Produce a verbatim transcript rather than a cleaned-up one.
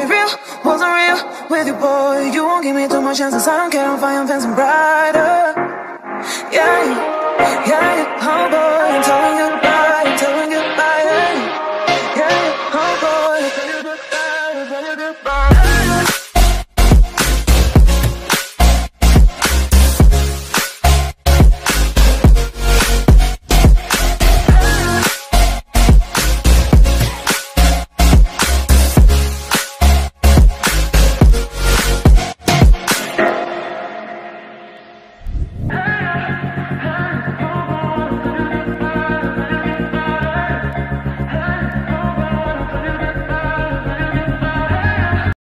boy, real, wasn't real with you, boy. You won't give me too much chances, I don't care, I'm fine, I'm fencing brighter. Yeah, yeah, yeah, oh boy, I'm telling you goodbye, I'm telling you goodbye. Yeah, yeah, oh boy, I'm telling you goodbye, I'm telling you goodbye.